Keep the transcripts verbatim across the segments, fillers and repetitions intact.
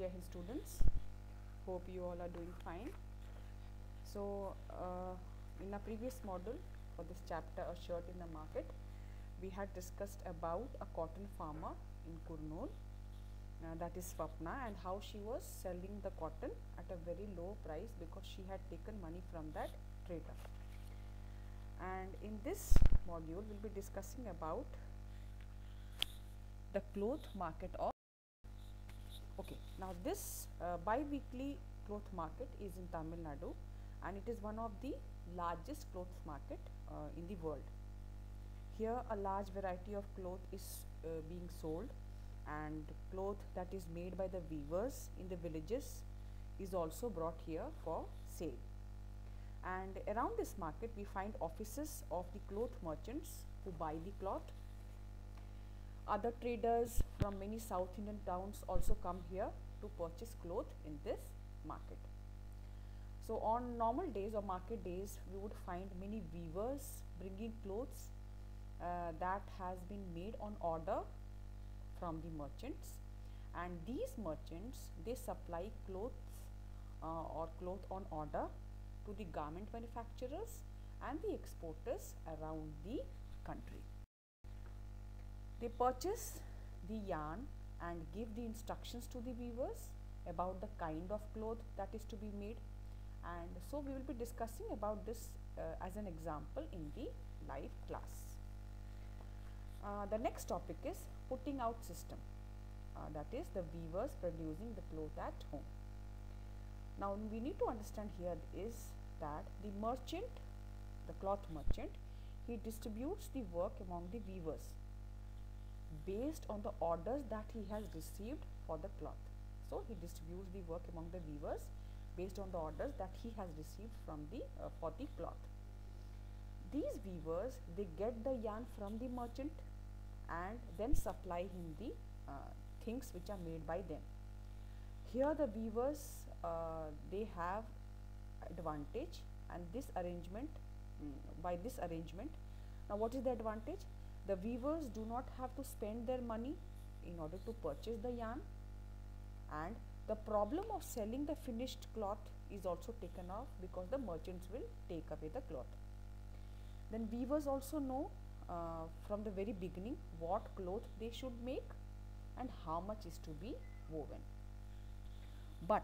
Jai Hind students, hope you all are doing fine. So uh, in a previous module for this chapter, A Shirt in the Market, we had discussed about a cotton farmer in Kurnool, uh, that is Swapna, and how she was selling the cotton at a very low price because she had taken money from that trader. And in this module, we'll be discussing about the cloth market of. Okay, now this uh, bi-weekly cloth market is in Tamil Nadu, and it is one of the largest cloth market uh, in the world. Here a large variety of cloth is uh, being sold, and cloth that is made by the weavers in the villages is also brought here for sale. And around this market we find offices of the cloth merchants who buy the cloth. Other traders from many South Indian towns also come here to purchase cloth in this market. So on normal days or market days, we would find many weavers bringing clothes uh, that has been made on order from the merchants, and these merchants, they supply clothes uh, or cloth on order to the garment manufacturers and the exporters around the country. They purchase the yarn and give the instructions to the weavers about the kind of cloth that is to be made, and so we will be discussing about this uh, as an example in the live class. Uh, the next topic is putting out system, uh, that is the weavers producing the cloth at home. Now we need to understand here is that the merchant, the cloth merchant, he distributes the work among the weavers based on the orders that he has received for the cloth. So he distributes the work among the weavers based on the orders that he has received from the uh, for the cloth. These weavers, they get the yarn from the merchant and then supply him the uh, things which are made by them. Here the weavers, uh, they have advantage, and this arrangement, mm, by this arrangement, now what is the advantage? The weavers do not have to spend their money in order to purchase the yarn, and the problem of selling the finished cloth is also taken off because the merchants will take away the cloth. Then weavers also know uh, from the very beginning what cloth they should make and how much is to be woven. But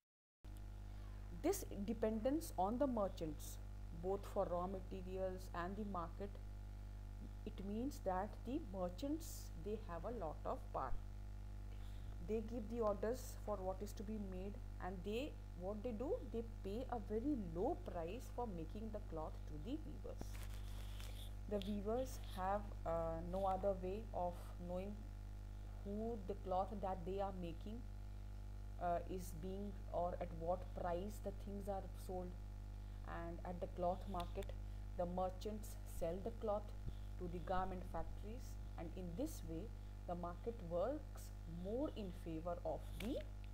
this dependence on the merchants, both for raw materials and the market, it means that the merchants, they have a lot of power. They give the orders for what is to be made, and they what they do, they pay a very low price for making the cloth to the weavers. The weavers have uh, no other way of knowing who the cloth that they are making uh, is being, or at what price the things are sold. And at the cloth market, the merchants sell the cloth to the garment factories, and in this way the market works more in favor of the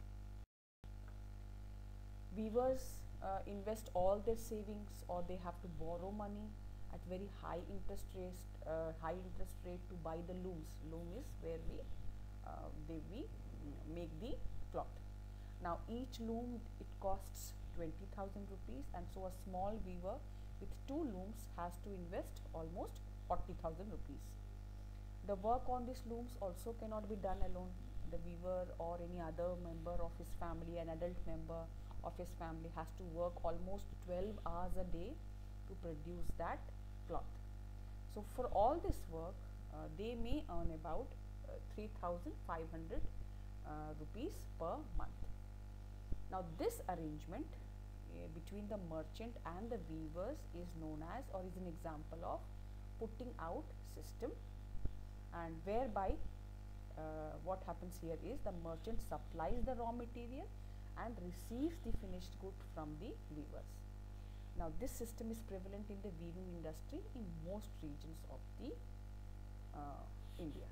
weavers. Uh, invest all their savings, or they have to borrow money at very high interest rate, uh, high interest rate to buy the looms. Loom is where we uh, they we make the cloth. Now each loom, it costs twenty thousand rupees, and so a small weaver with two looms has to invest almost forty thousand rupees. The work on these looms also cannot be done alone. The weaver or any other member of his family, an adult member of his family, has to work almost twelve hours a day to produce that cloth. So for all this work, uh, they may earn about uh, three thousand five hundred uh, rupees per month. Now this arrangement uh, between the merchant and the weavers is known as, or is an example of, putting out system, and whereby uh, what happens here is the merchant supplies the raw material and receives the finished good from the weavers. Now this system is prevalent in the weaving industry in most regions of the uh, India.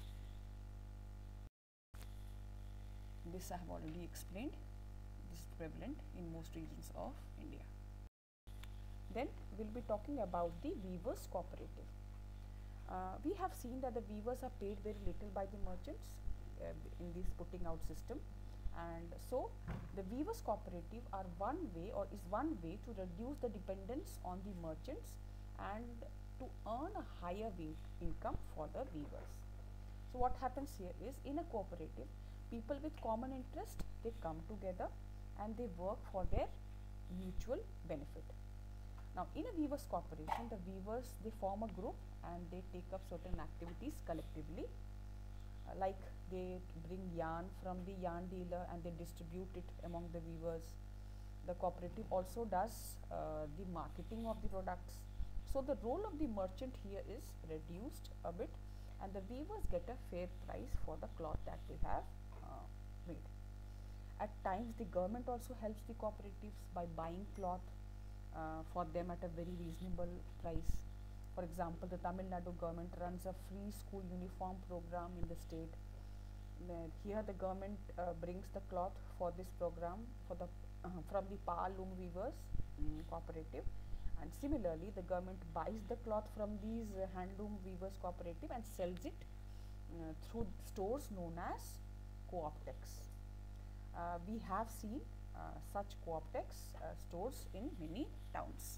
This I have already explained. This is prevalent in most regions of India. Then we will be talking about the weavers cooperative. Uh, we have seen that the weavers are paid very little by the merchants uh, in this putting out system, And so the weavers cooperative are one way or is one way to reduce the dependence on the merchants and to earn a higher income for the weavers. So what happens here is, in a cooperative, people with common interest, they come together and they work for their mutual benefit. Now in a weavers corporation, the weavers, they form a group and they take up certain activities collectively, uh, like they bring yarn from the yarn dealer and they distribute it among the weavers. The cooperative also does uh, the marketing of the products. So the role of the merchant here is reduced a bit, and the weavers get a fair price for the cloth that they have uh, made. At times the government also helps the cooperatives by buying cloth uh, for them at a very reasonable price. For example, the Tamil Nadu government runs a free school uniform program in the state. Uh, here the government uh, brings the cloth for this program for the uh, from the Pa Loom Weavers um, cooperative, and similarly the government buys the cloth from these uh, handloom weavers cooperative and sells it uh, through stores known as Co-optex. Uh, we have seen uh, such Co-optex uh, stores in many towns.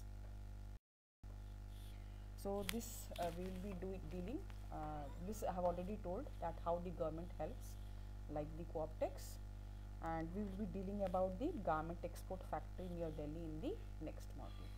So this uh, we will be doing dealing uh, this I have already told that how the government helps, like the Co-optex, and we will be dealing about the garment export factory near Delhi in the next module.